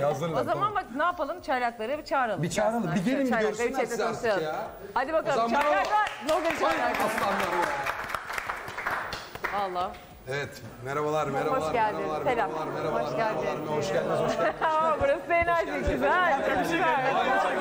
Okey, hazırlar. O zaman tamam. bak ne yapalım? Çaylakları bir çağıralım. Bir çağıralım. Bir gelin bir Çaylakları görsünler sizi artık ya. Hadi bakalım. zaman Çaylaklar. Vlogger çaylaklar. Aslanlar ya. Allah. Evet, merhabalar, merhabalar. Hoş geldin. Merhabalar, Selam. merhabalar, Hoş merhabalar, geldin. merhabalar. Hoş geldiniz, hoş geldiniz. Ama burası da enerji güzel. Çok güzel.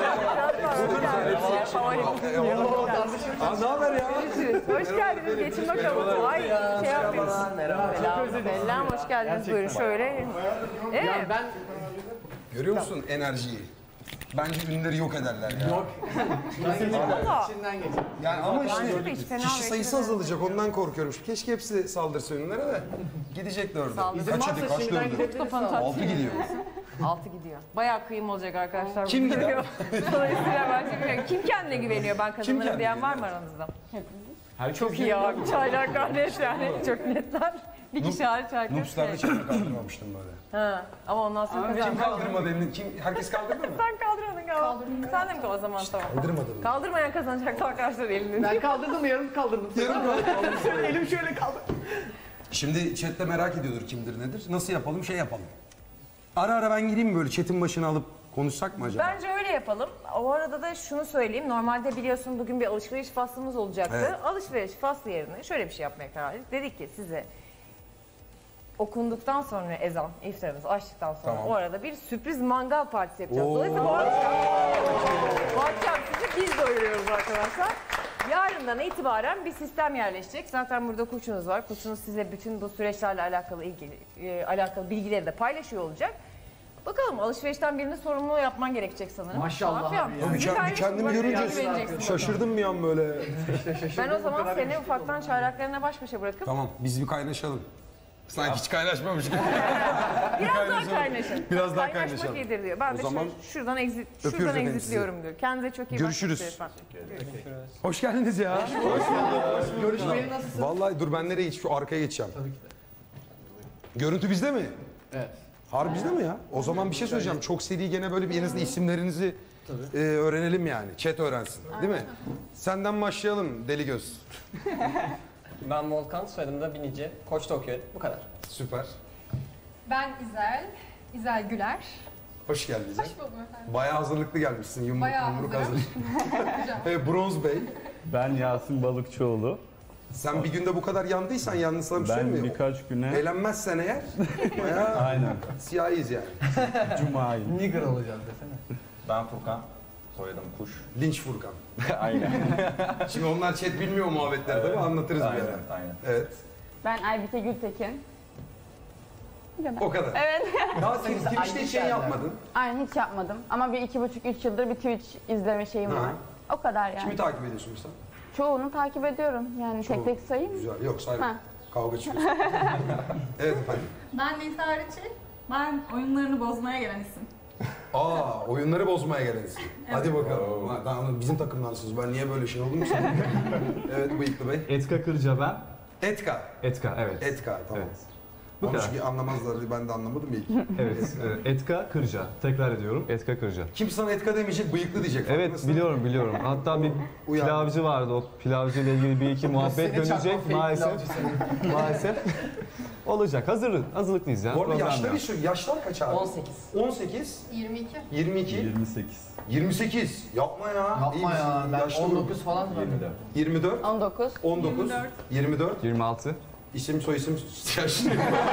Aa, ne haber ya? Hoş geldiniz. Geçin bakalım. Ay şey yapmayın. Merhaba. Selam. Hoş geldiniz. Buyurun şöyle. Evet. Görüyor musun enerjiyi? Bence ünlüleri yok ederler ya. Yok. İçinden geç. Yani ama Bence de işte hiç fena kişi bir sayısı şey azalacak ondan korkuyorum. Keşke hepsi saldırsa ünlülere de. Gidecek dördü. Kaç yedi, kaç dördü? Altı gidiyor. 6 gidiyor. Bayağı kıyım olacak arkadaşlar. Kim gider? Dolayısıyla ben bilmiyorum. Kim kendine güveniyor? Ben kazanırım kendine diyen var mı aranızda? Çok iyi abi. Çaylak kardeş yani. Çok netler. Bir kişi hariç herkes. Nups'larda çekme kaldırmamıştım böyle. Ha. Ama ondan sonra Kim kaldırmadı elini? Herkes kaldırdı mı? sen kaldıramadın galiba. Sen de mi o zaman tamam. Kaldırmadım. Kaldırmayan kazanacak arkadaşlar elini. Ben kaldırdım, yarım kaldırdım. Elim şöyle kaldı. Şimdi chatte merak ediyordur kimdir nedir. Nasıl yapalım? Şey yapalım. Ara ara ben gireyim mi böyle chat'in başına alıp konuşsak mı acaba? Bence öyle yapalım. O arada da şunu söyleyeyim. Normalde biliyorsun bugün bir alışveriş faslımız olacaktı. Evet. Alışveriş faslı yerine şöyle bir şey yapmaya karar verdik. Dedik ki size okunduktan sonra ezan, iftarınızı açtıktan sonra Tamam. o arada bir sürpriz mangal partisi yapacağız. Dolayısıyla bu akşam sizi biz doyuruyoruz arkadaşlar. Yarından itibaren bir sistem yerleşecek. Zaten burada koçunuz var. Koçunuz size bütün bu süreçlerle alakalı bilgileri de paylaşıyor olacak. Bakalım alışverişten birini sorumlu yapman gerekecek sanırım. Maşallah Falan abi filan. ya. Sizi Kendimi paylaşın, görünce güveneceksin. şaşırdım bir an böyle. Ben o zaman seni ufaktan çaylaklarına baş başa bırakıp Tamam biz bir kaynaşalım. Sanki hiç kaynaşmamış gibi. biraz daha kaynaşın. Biraz daha Kaynaşmak kaynaşalım. iyidir diyor. Ben de O zaman şuradan öpüyoruz efendim exitliyorum diyor. Kendinize çok iyi Görüşürüz. bakın. Hoş geldiniz ya. Görüşmeyeli nasılsın? Vallahi dur ben nereye geç? Şu arkaya geçeceğim. Tabii ki de. Görüntü bizde mi? Evet. Harbi bizde mi ya? O zaman bir şey söyleyeceğim. Çok seri gene böyle bir en azından isimlerinizi öğrenelim yani. Chat öğrensin. Değil mi? Senden başlayalım Deli Göz. Ben Volkan, soyadım da Binici. Koç'ta okuyorum. Bu kadar. Süper. Ben İzel Güler. Hoş geldiniz. Hoş buldum efendim. Bayağı hazırlıklı gelmişsin. Bayağı Yumruk hazırım. hazır. Evet, Bronz Bey. Ben Yasin Balıkçıoğlu. Sen bir günde bu kadar yandıysan yalnız sana bir şey Ben söyleyeyim mi? birkaç güne Eğlenmezsen eğer bayağı aynen siyahiyiz yani. Cuma'yı. Nigger olacağız desene. Ben Furkan, soyadım Kuş. Linç Furkan. Aynen. Şimdi onlar chat bilmiyor muhabbetleri tabii anlatırız bir Aynen, ara. aynen. Evet. Ben Aybike Gültekin. O kadar. Evet. Daha Twitch'te hiç şey yapmadın. Aynen hiç yapmadım. Ama bir 2,5-3 yıldır bir Twitch izleme şeyim Ha. var. O kadar yani. Kimi takip ediyorsun sen? Çoğunu takip ediyorum. Yani tek tek sayayım mı? Güzel. Yok sayma. Ha. Kavga çıkıyorsun. evet efendim. Ben Nisa Rıçı. Ben oyunlarını bozmaya gelen isim. Aa, oyunları bozmaya geldiniz. Hadi bakalım. Bizim takımdansınız. Ben niye böyle şey oldum ki? Evet Bıyıklı Bey. Etka Kırca ben. Etka. Etka evet. Etka tamam. Evet. Bu Ama kadar. çünkü anlamazlar ben de anlamadım ilk. Evet. Etka Kırca. Tekrar ediyorum. Etka Kırca. Kimse sana Etka demeyecek, bıyıklı diyecek. Evet farkındasın. biliyorum. Hatta bir Uyan. pilavcı vardı. O pilavcı ile ilgili bir iki muhabbet dönecek maalesef. Olacak. Hazırlıklıyız ya. Bu arada Problem yaşları yok. şu, yaşlar kaç abi? 18. 18, 22. 22, 28. 28. Yapma ya. Yapma İyi misin? ya. Ben Yaşlı 19 falan zannediyorum. 24, 19. 19, 24. 26. İsim soyisim yaşlı.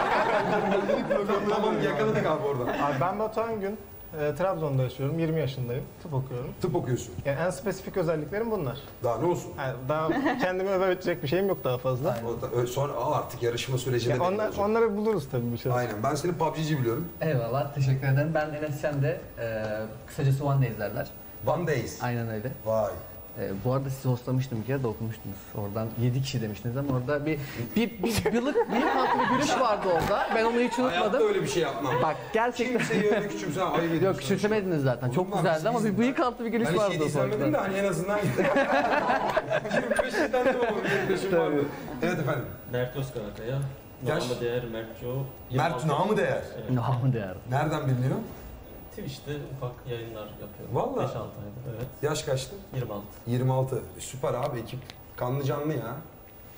Tamam yakaladık abi oradan. Abi ben Batuhan Gün. Trabzon'da yaşıyorum. 20 yaşındayım. Tıp okuyorum. Tıp okuyorsun. Yani en spesifik özelliklerim bunlar. Daha ne olsun? Yani daha kendimi övecek bir şeyim yok daha fazla. Sonra artık yarışma sürecinde Yani onları buluruz tabii bir şey. Aynen. Ben seni PUBG'ci biliyorum. Eyvallah, teşekkür ederim. Ben Enes Şen de kısacası One Day izlerler. One Days. Aynen öyle. Vay. Bu arada sizi hostlamıştım bir kere de okumuştunuz. Oradan 7 kişi demiştiniz ama orada bir bıyık altı bir gülüş vardı orada. Ben onu hiç Hayatta unutmadım. öyle bir şey yapmam. Bak gerçekten. Kimseyi öyle küçümsen ayıp ediyorsun. Yok küçümsemediniz zaten. Çok Olmaz, güzeldi ama biz- bir bıyık altı bir gülüş Ben hiç vardı yedi izlemedim de orada. hani en azından 25'ten de olur. 25'im vardı. Evet efendim. Mert Özkarakaya, Yaş? namı değer Mertço. Mert namı değer. Namı değer. Nereden biliniyor? Twitch'te ufak yayınlar yapıyorum. Vallahi. 5-6 aydır, evet. Yaş kaçtı? 26. 26. Süper abi ekip. Kanlı canlı ya.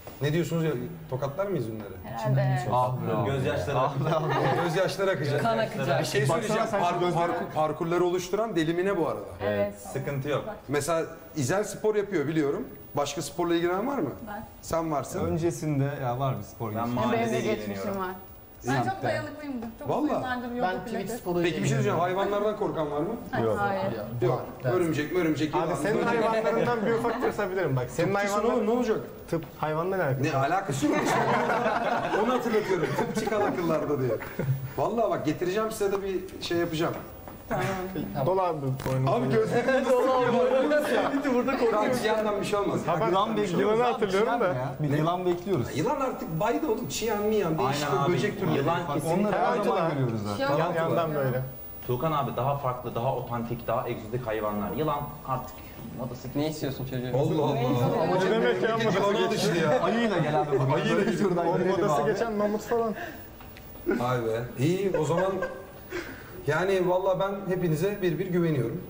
Ne diyorsunuz ya? Tokatlar mıyız ünleri? Herhalde. Gözyaşları. Gözyaşları akacak. Kan akacak. Bir şey söyleyeceğim. Parkurları oluşturan Delimine bu arada. Evet. Sıkıntı yok. Mesela İzel spor yapıyor biliyorum. Başka sporla ilgilenen var mı? Var. Sen varsın. Öncesinde ya var bir spor Ben geçmişi. Benim de mahallede geçmişim ilgileniyorum. var. Ben çok dayanıklıyımdır. Çok Vallahi. uzun yıllardır yoga Ben Twitch pilates. sporuyla Peki bir şey söyleyeceğim. Hayvanlardan korkan var mı? Hayır. Yok. Örümcek, Abi yılan, senin böcek. hayvanlarından bir ufak tırsabilirim bak. Senin Tıpçısın oğlum, hayvanların ne olacak? tıp hayvanla ne alakası? Ne alakası yok. Onu hatırlatıyorum. Tıp çıkan akıllarda diye. Vallahi bak getireceğim size de bir şey yapacağım. Dola abi boynunu. Abi gözlerim Burada korkuyoruz. Daha yandan bir şey olmaz. Ha, bak, Yılan bekliyoruz. yılanı abi, hatırlıyorum da. Bir yılan bekliyoruz. Yılan artık baydı oğlum. Çiyan miyan değişik Aynen abi. böcek türü. Yılan Bak kesinlikle. onları her Evet, zaman abi. görüyoruz zaten. Yandan böyle. Tuğkan abi daha farklı, daha otantik, daha egzotik hayvanlar. Yılan artık modası. Ne istiyorsun çocuğum? Allah Allah. Ne demek ya modası Yılana geçen? düştü ya. Ayıyla gel abi bugün. Ayıyla Böyle gidiyor. şuradan O gidelim modası abi. geçen mamut falan. Vay be. İyi o zaman yani vallahi ben hepinize bir güveniyorum.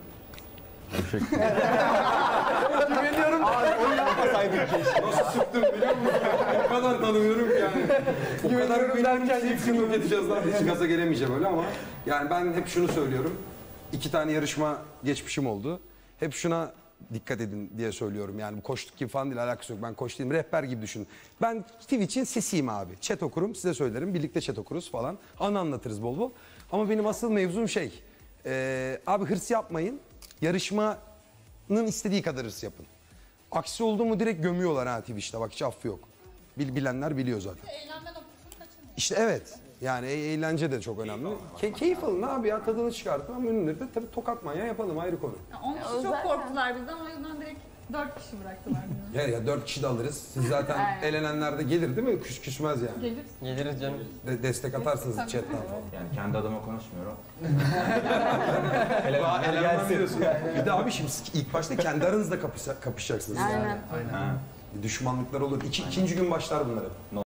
Güveniyorum. Abi onu yapmasaydık keşke. Nasıl sıktım biliyor musun? O kadar tanımıyorum ki yani. O kadar güveniyorum ki hepsini yok edeceğiz lan. Hiç gaza gelemeyeceğim öyle ama. Yani ben hep şunu söylüyorum. 2 tane yarışma geçmişim oldu. Hep şuna dikkat edin diye söylüyorum. Yani bu koçluk gibi falan değil, alakası yok. Ben koç değilim, rehber gibi düşünün. Ben Twitch'in sesiyim abi. Chat okurum, size söylerim. Birlikte chat okuruz falan. Anı anlatırız bol bol. Ama benim asıl mevzum şey. Abi hırs yapmayın. Yarışmanın istediği kadar hırs yapın. Aksi oldu mu direkt gömüyorlar ha Twitch'te. Bak hiç affı yok. Bilenler biliyor zaten. Eğlenme noktasını kaçırmayın. İşte evet. Yani eğlence de çok önemli. Keyif alın abi ya, tadını çıkartın ama ünlüleri de tabii tokat manyağı yapalım, ayrı konu. 10 kişi çok korktular bizden, o yüzden direkt 4 kişi bıraktılar bizi. Ya 4 kişi de alırız. Siz zaten Aynen. elenenler de gelir değil mi? Küsmez yani. Geliriz. Geliriz canım. Destek atarsınız chatten falan. Yani kendi adıma konuşmuyorum. Elenmem diyorsun. Bir de abi şimdi ilk başta kendi aranızda kapışacaksınız yani. Aynen. Düşmanlıklar olur. İkinci gün başlar bunlar hep.